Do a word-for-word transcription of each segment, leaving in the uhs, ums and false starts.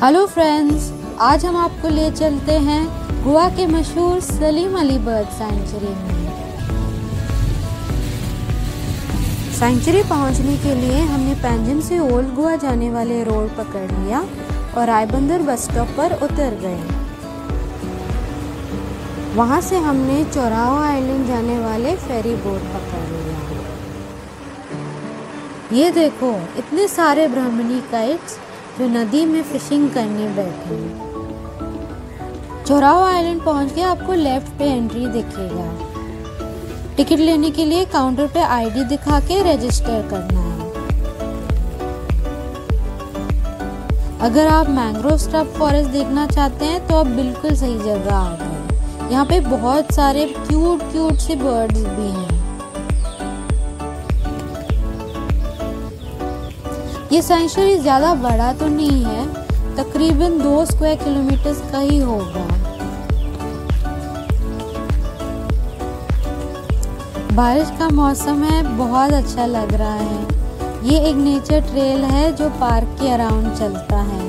Hello friends, आज हम आपको ले चलते हैं गोवा के मशहूर सलीम अली बर्ड सेंचुरी में। सेंचुरी पहुंचने के लिए हमने पैंजिम से ओल्ड गोवा जाने वाले रोड पकड़ लिया और रायबंदर बस स्टॉप पर उतर गए। वहां से हमने चौराहो आइलैंड जाने वाले फेरी बोट पकड़ लिया। ये देखो, इतने सारे ब्राह्मणी काइट्स जो नदी में फिशिंग करने बैठे हैं। चौराहो आइलैंड पहुंच के आपको लेफ्ट पे एंट्री दिखेगा। टिकट लेने के लिए काउंटर पे आईडी दिखा के रजिस्टर करना है। अगर आप मैंग्रोव स्क्रब फॉरेस्ट देखना चाहते हैं तो आप बिल्कुल सही जगह आ गए। यहाँ पे बहुत सारे क्यूट क्यूट से बर्ड्स भी हैं। ये सेंचुरी ज़्यादा बड़ा तो नहीं है, तकरीबन दो स्क्वायर किलोमीटर का ही होगा। बारिश का मौसम है, बहुत अच्छा लग रहा है। ये एक नेचर ट्रेल है जो पार्क के अराउंड चलता है।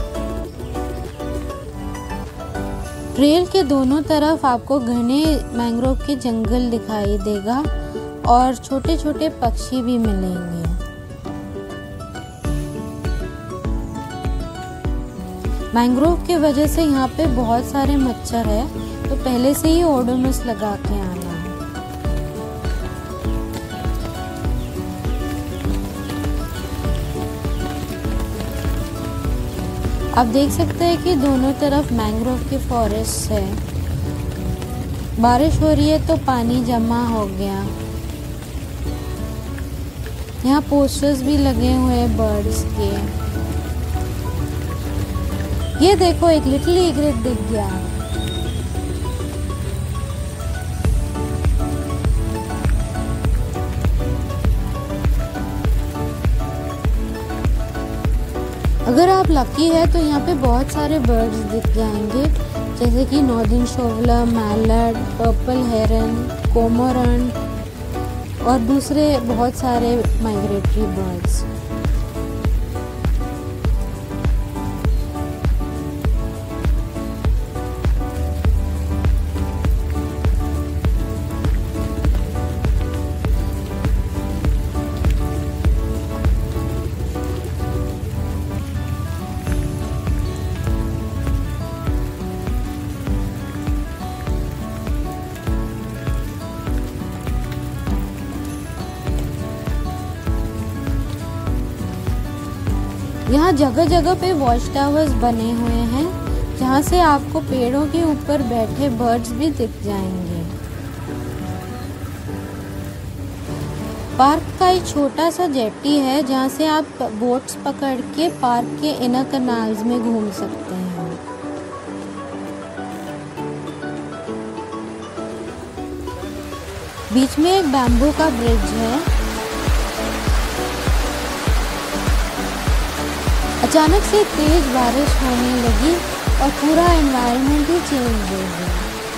ट्रेल के दोनों तरफ आपको घने मैंग्रोव के जंगल दिखाई देगा और छोटे छोटे पक्षी भी मिलेंगे। मैंग्रोव के वजह से यहाँ पे बहुत सारे मच्छर है, तो पहले से ही ओडोमस लगा के आना है। आप देख सकते हैं कि दोनों तरफ मैंग्रोव के फॉरेस्ट है। बारिश हो रही है तो पानी जमा हो गया। यहाँ पोस्टर्स भी लगे हुए हैं बर्ड्स के। ये देखो, एक लिटिल ईग्रेट दिख गया। अगर आप लकी है तो यहाँ पे बहुत सारे बर्ड्स दिख जाएंगे, जैसे कि northern shoveler, mallard, purple heron, cormorant और दूसरे बहुत सारे माइग्रेटरी बर्ड्स। यहाँ जगह जगह पे वॉच टावर्स बने हुए हैं, जहाँ से आपको पेड़ों के ऊपर बैठे बर्ड्स भी दिख जाएंगे। पार्क का एक छोटा सा जेट्टी है, जहाँ से आप बोट्स पकड़ के पार्क के इनर कैनाल्स में घूम सकते हैं। बीच में एक बैम्बू का ब्रिज है। अचानक से तेज बारिश होने लगी और पूरा एनवायरनमेंट ही चेंज हो गया।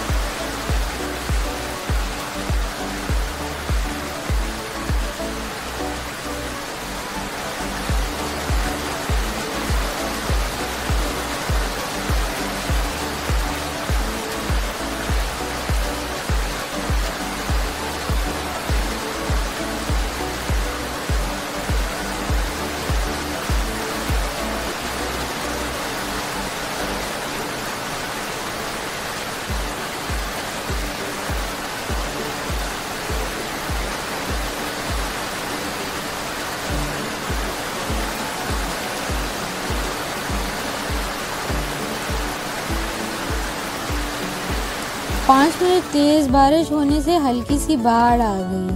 पाँच मिनट तेज बारिश होने से हल्की सी बाढ़ आ गई।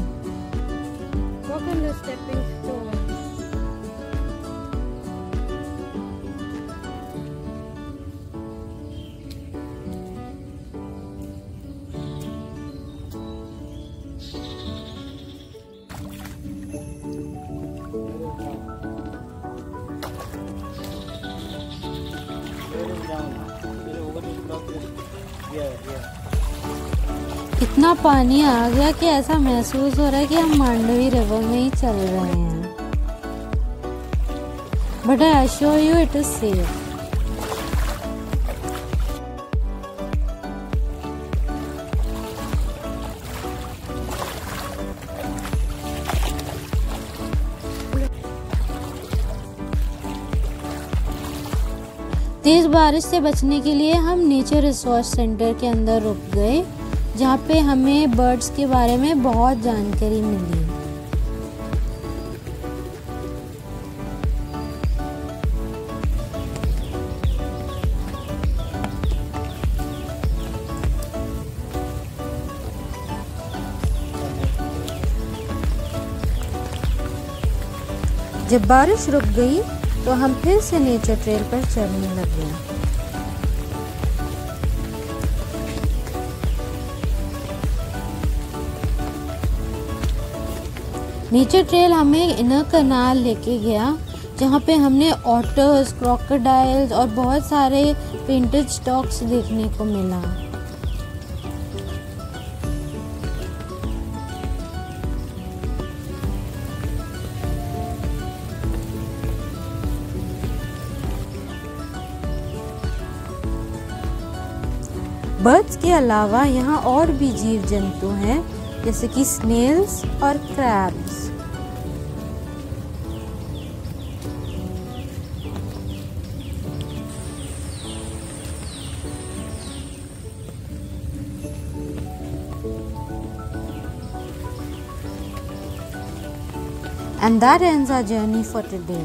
इतना पानी आ गया कि ऐसा महसूस हो रहा है कि हम मांडवी रिवर में ही चल रहे हैं। But I assure you it is safe. तेज़ बारिश से बचने के लिए हम नेचर रिसोर्स सेंटर के अंदर रुक गए, जहाँ पे हमें बर्ड्स के बारे में बहुत जानकारी मिली। जब बारिश रुक गई तो हम फिर से नेचर ट्रेल पर चलने लगे। नेचर ट्रेल हमें इनर कनाल लेके गया, जहाँ पे हमने ऑटर्स, क्रोकोडाइल्स और बहुत सारे पेंटेड स्टॉक्स देखने को मिला। बर्ड्स के अलावा यहाँ और भी जीव जंतु हैं, जैसे कि स्नेल्स और crabs. And that ends our journey for today.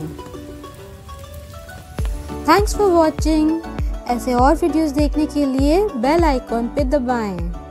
Thanks for watching. ऐसे और वीडियोस देखने के लिए बेल आइकॉन पे दबाएं।